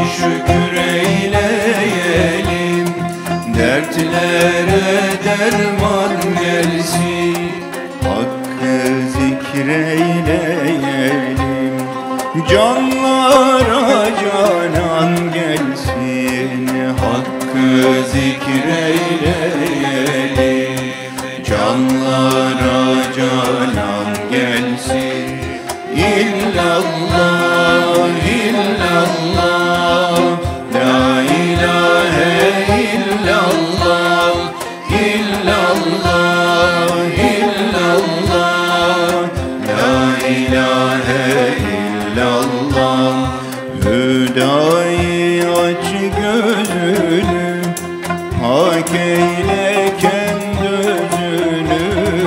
şükür eyleyelim, dertlere derman gelsin. Hakkı zikreyleyelim, canlara canan gelsin. Hakkı zikreyleyelim, canlara canan gelsin. İllallah, illallah, la ilahe illallah, illallah, illallah, la ilahe illallah. Hüdayi aç gözünü, hak eyle kendi özünü.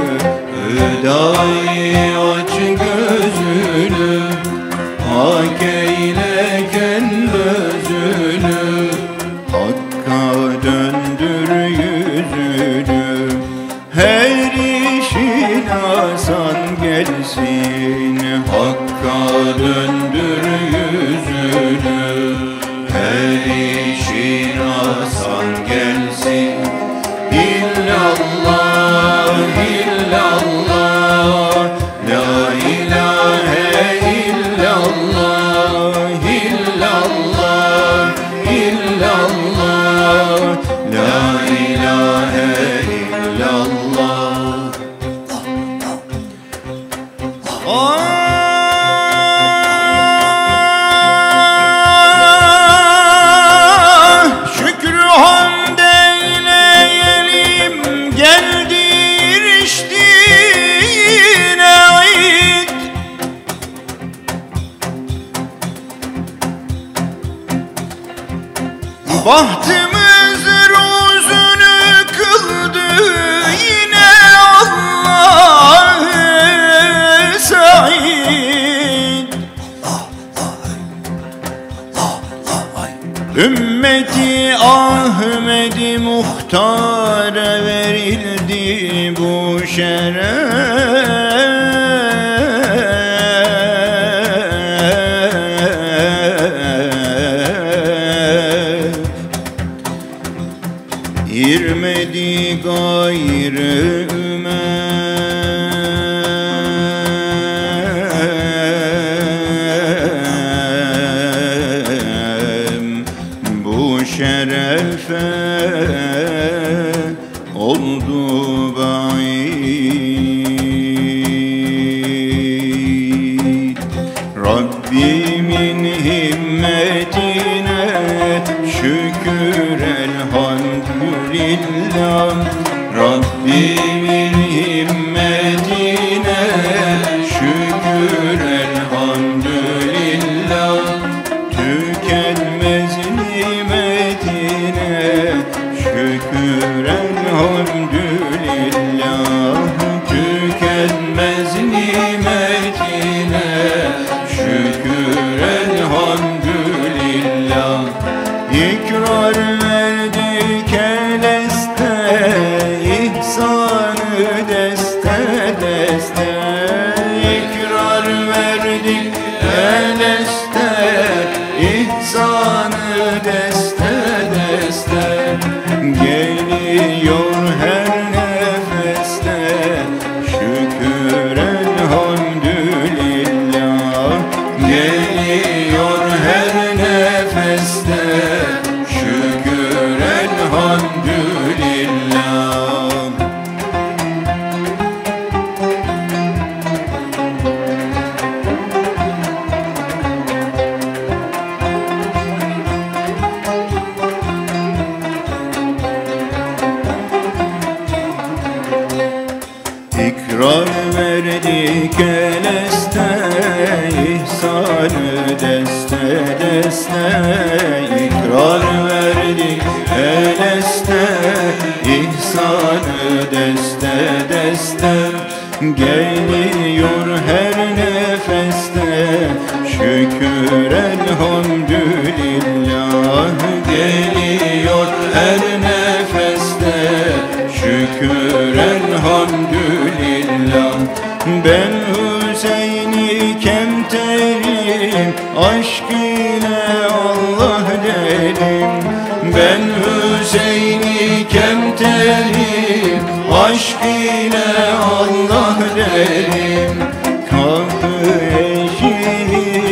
Hüdayi aç gözünü, hak eyle kendi özünü. Hakka döndür yüzünü, her işin asan gelsin. Hakka döndür yüzünü, her işin asan gelsin. İllallah, illallah, la ilahe illallah, illallah, illallah, la ilahe illallah. Şükrü hamd eyleyelim, geldir iştiğine ait. Bahtımız rozunu kıldı yine Allah-ı Said. Ümmeti Ahmed-i Muhtar'a verildi bu şeref. İrmedi gayrı ümem, bu şerefe oldu ba'id. Rabbimin himmetine şükür elhamdülillah. Rabbimin himmetine şükür elhamdülillah. Tükenmez nimetine şükür elhamdülillah. Tükenmez nimetine şükür elhamdülillah. İkrar verdik eleste, ihsanı deste deste. İkrar verdik eleste, ihsanı deste deste. Geliyor her nefeste şükür elhamdülillah. Geliyor her nefeste şükür elhamdülillah. İkrar verdik eleste, ihsanı deste deste. İkrar verdik eleste, ihsanı deste deste. Geliyor her nefeste şükür elhamdülillah. Geliyor her nefeste şükür elhamdülillah. Ben Hüseyin-i Kemter'im, aşk ile Allah Ben Hüseyin-i Kemter'im, aşk ile Allah derim. Kapı eşiği